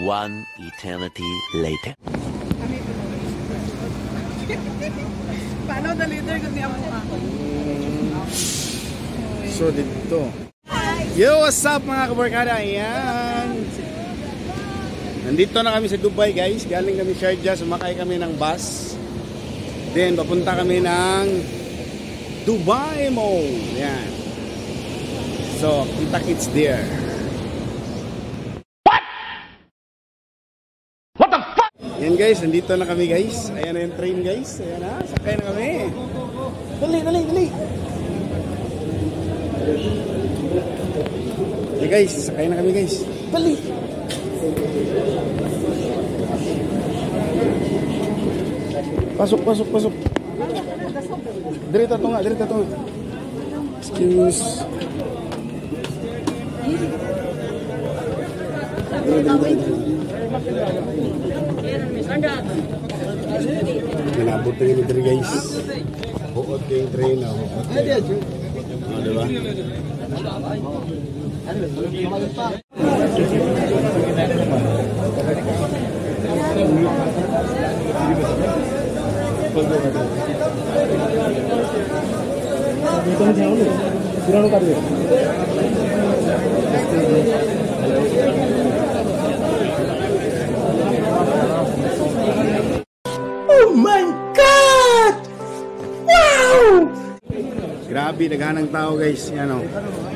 One eternity later. Paano the leader kung di ako ako? So dito. Yo, what's up mga kabarkada? Ayan. Nandito na kami sa Dubai guys. Galing kami Sharjah, sumakay kami ng bus. Then papunta kami ng Dubai Mall. Ayan. So, kita-kits there. What the fuck? Ayan guys, nandito na kami guys. Ayan na yung train guys. Ayan na, sakay na kami. Dali, dali, dali. Hey guys, sakay na kami guys. Dali. Pasok, pasok, pasok. Dirita to nga, dirita to nga. Excuse. Kinabot na yung diri guys. Buot ko yung train. Diba? Oh my God! Wow! Grabe, naghanang tao guys. Yan o.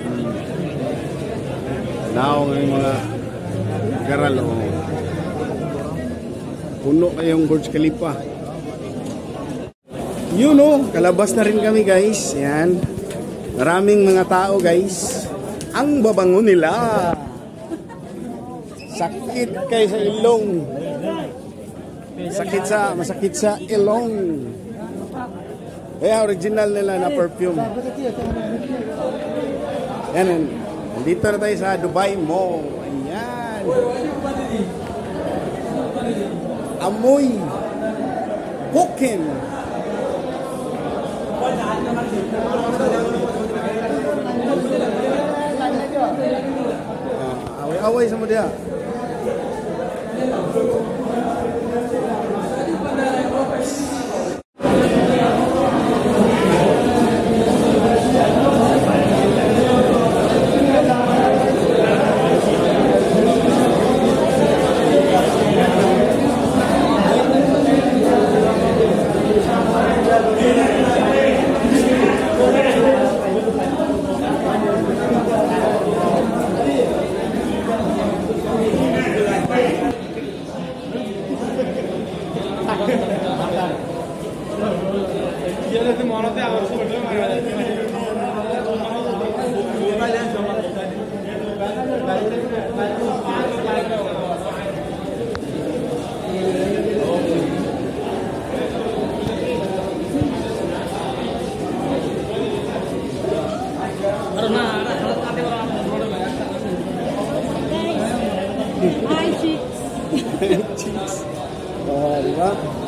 Now ng mga garal o. Puno kayong Burj Khalifa. Yun o, kalabas na rin kami guys. Yan. Maraming mga tao guys. Ang babango nila. Sakit kay sa ilong. Masakit sa ilong. Kaya original nila na perfume. Yan. Dito na tayo sa Dubai Mall. Ayan. Amoy. Bukin. Away-away sama dia. Hi, chicks. Chicks. Oh, diba?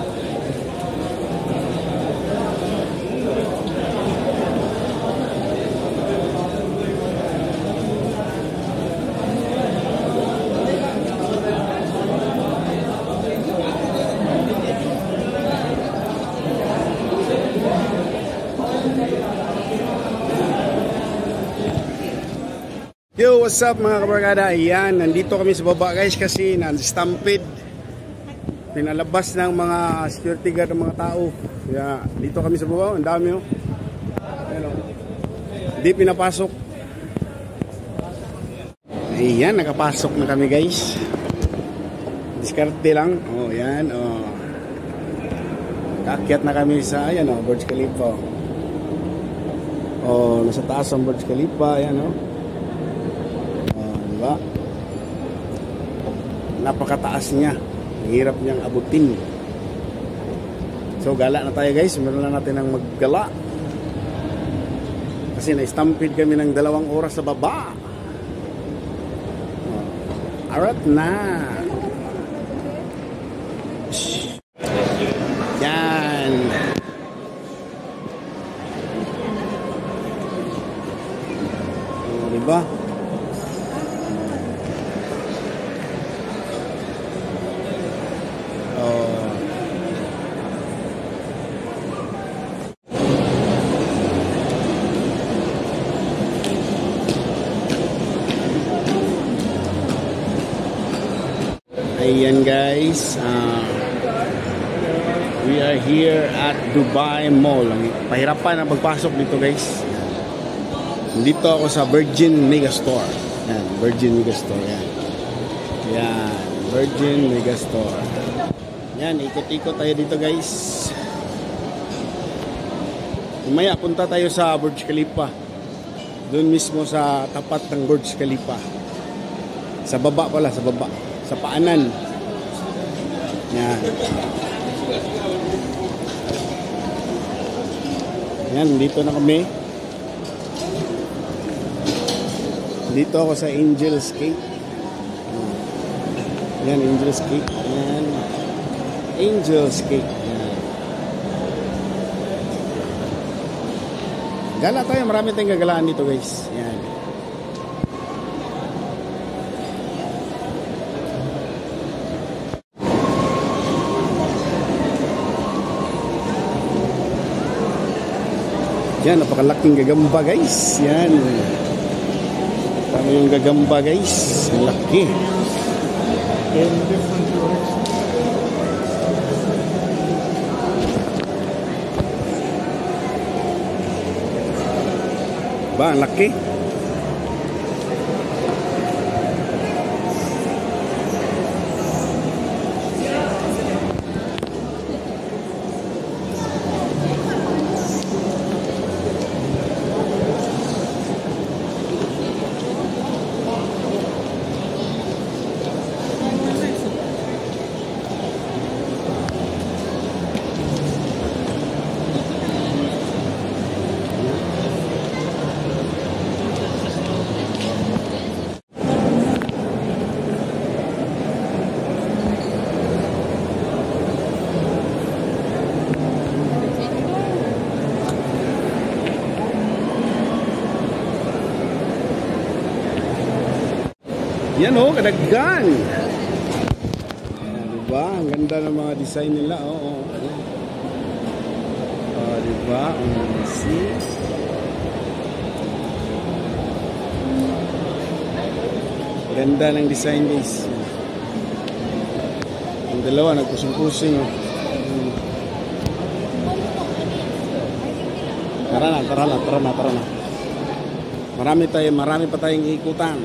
Yo, what's up mga kabarkada? Ayan, nandito kami sa baba guys kasi na-stampede. Pinalabas ng mga security guard ng mga tao. Kaya dito kami sa baba, ang dami oh. Ayan, oh. Hindi pinapasok. Ayan, nakapasok na kami guys. Diskarte lang. Oh, ayan, oh. Kaakyat na kami sa, ayan oh, Burj Khalifa. Oh, nasa taas ang Burj Khalifa, ayan oh. Diba? Napakataas niya. Ang hirap niyang abutin. So gala na tayo guys. Meron na natin ang maggala. Kasi na-stampede kami ng 2 oras sa baba. Arat na. Yan. Diba? Ayan guys, we are here at Dubai Mall. Pahirapan ang pagpasok dito guys. Dito ako sa Virgin Megastore. Yan, Virgin Megastore. Yan. Yan, Virgin Megastore. Yan, ikot-ikot tayo dito guys. Umaya, punta tayo sa Burj Khalifa. Doon mismo sa tapat ng Burj Khalifa. Sa baba pala, sa baba. Sa paanan. Yan. Yan, dito na kami. Dito ako sa Angel's Cake. Yan, Angel's Cake. Yan. Angel's Cake. Yan. Gala tayo, marami tayong gagalaan dito guys. Yan. Yan, napakalaking gagamba guys. Yan. Tama yung gagamba guys. Laki. Ba, ang laki. Yan oh, kadaggan. Diba? Ang ganda ng mga design nila. Oh, diba? See? Ganda ng design guys. Ang dalawa nagpusing-pusing. Oh. Tara na. Marami pa tayong ikutan.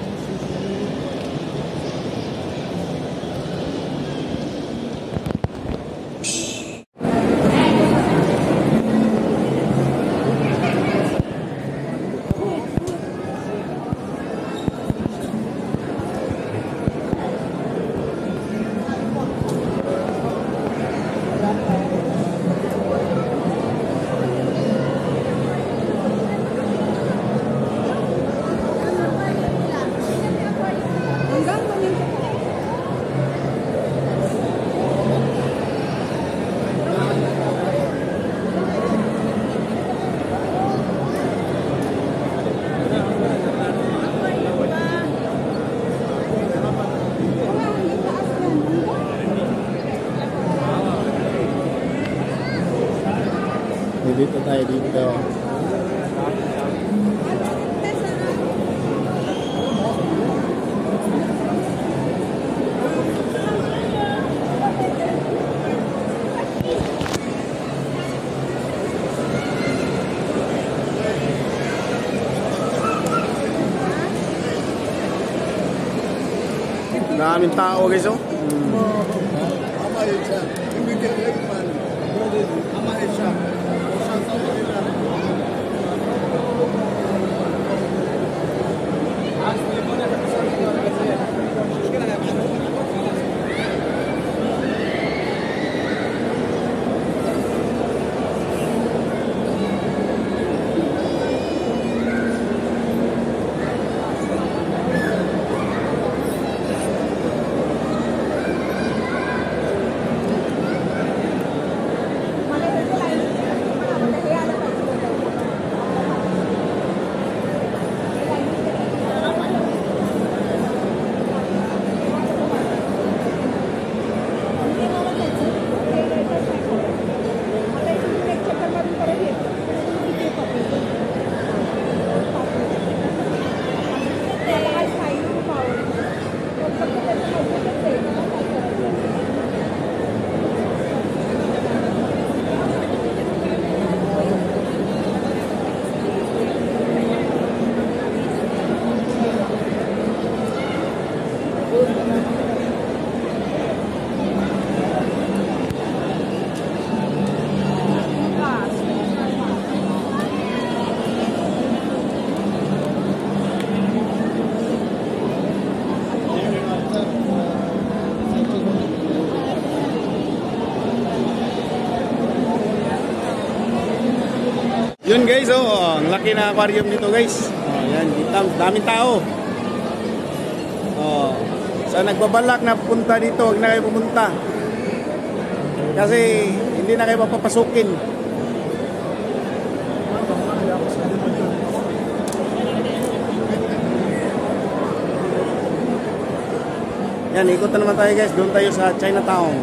Dito tayo dito. Daming tao guys oh. Yun guys, oh, ang laki na aquarium dito guys. Oh, yan, daming tao. Oh, sa nagbabalak na pupunta dito, huwag na kayo pumunta. Kasi hindi na kayo papapasukin. Yan, ikot na naman tayo guys. Doon tayo sa Chinatown.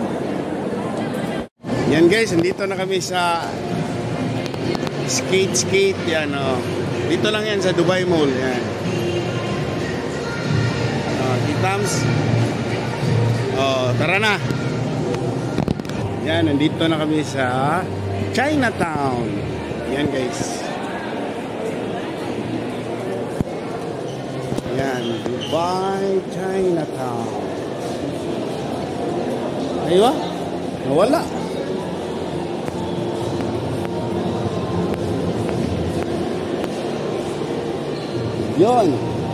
Yan guys, nandito na kami sa skate. Yan, oh. Dito lang yan sa Dubai Mall. Yan. Oh, Kitams. Oh, tara na. Yan, nandito na kami sa Chinatown. Yan guys. Yan, Dubai Chinatown. Aywa, nawala. Yon.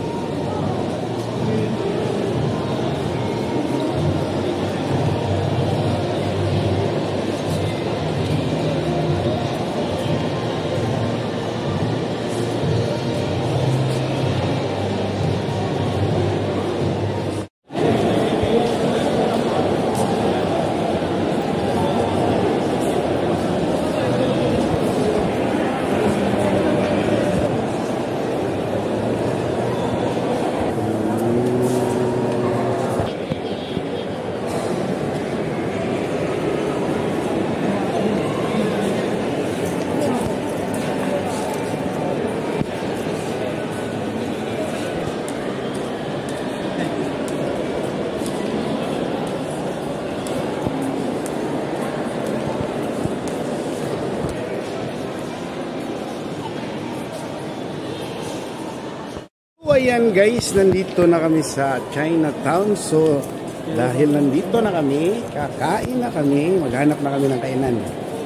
Ayan guys, nandito na kami sa Chinatown. So, dahil nandito na kami, kakain na kami, maghanap na kami ng kainan.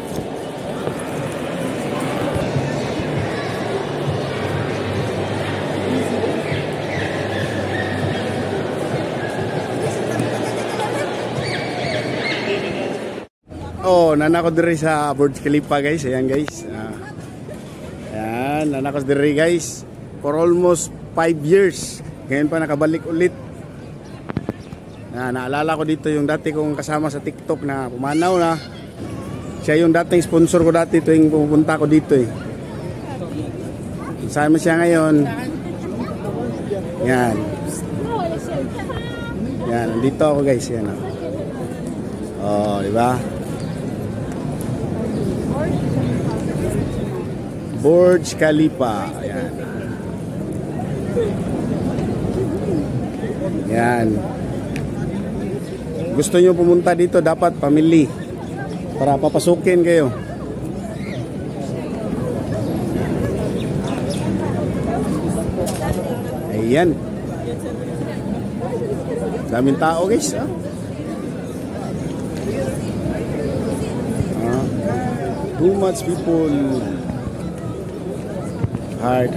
Oh, nanako diri sa Burj Khalifa guys. Ayan guys. Ayan, nanako diri guys. For almost 5 years. Ngayon pa nakabalik ulit. Naalala ko dito yung dati kong kasama sa TikTok na pumanaw na. Siya yung dating sponsor ko dati tuwing pupunta ko dito eh. Sama siya ngayon. Yan. Yan, nandito ako guys. Yan. Oh, di ba? Burj Khalifa. Yan. Yan. Gusto nyo pumunta dito, dapat family para papasukin kayo. Ayan. Daming tao guys. Too much people. Hard.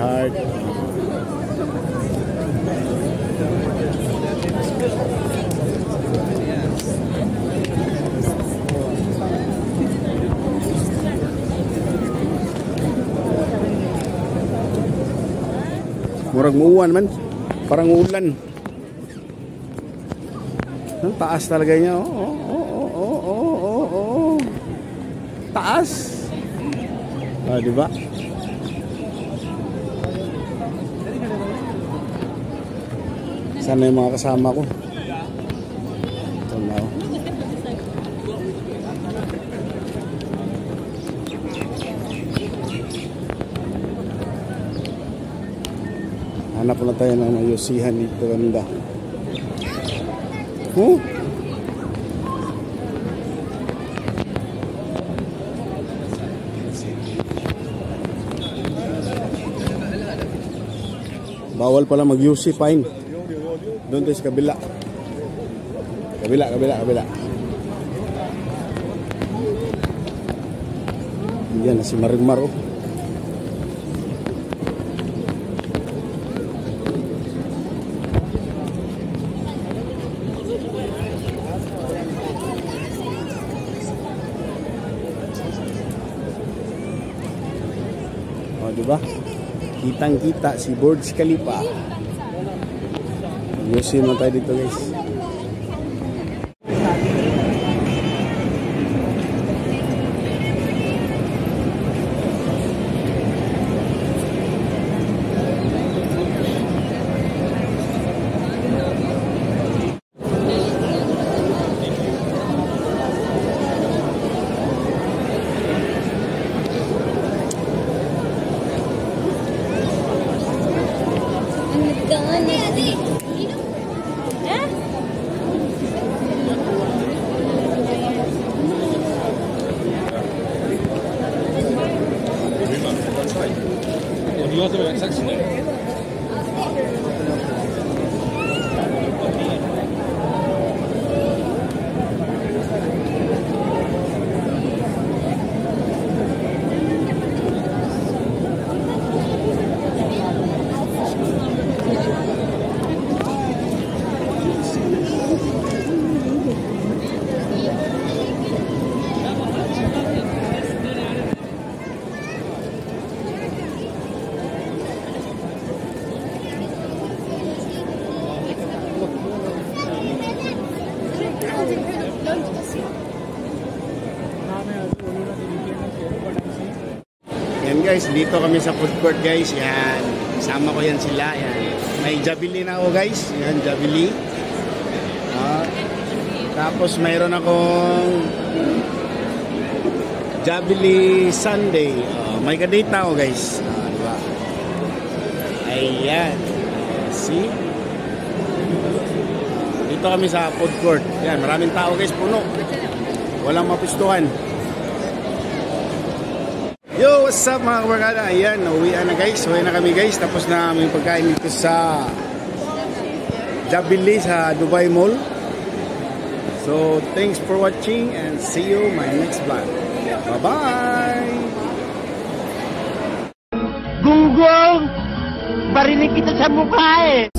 Murag muuwan man. Parang ulan. Ang taas talaga niya. Oh. Taas. Ah, di ba? Sana yung mga kasama ko. Ito na. Hanap na tayo ng mayusihan dito ganda. Bawal pala mag-UC, fine. Doon tayo sa kabila. Kabila. Yan na si Marimar oh. di ba? Kitang-kita si Burj Khalifa. Ayusin mo tayo dito, guys. Yan guys, dito kami sa food court guys. Yan, sama ko yan sila. Yan. May Jabili na ako guys. Yan, Jabili. Tapos mayroon akong Jabili Sunday. May kadata ako guys. Diba? Ayan. See? Dito kami sa food court. Yan, maraming tao guys, puno. Walang mapistuhan. Yo, what's up mga kabarkada? Ayan, nauwian na guys. Uwi na kami guys. Tapos na aming pagkain dito sa Jabili sa Dubai Mall. So, thanks for watching and see you my next vlog. Bye-bye! Gunggong! Barinig kita sa mukha eh!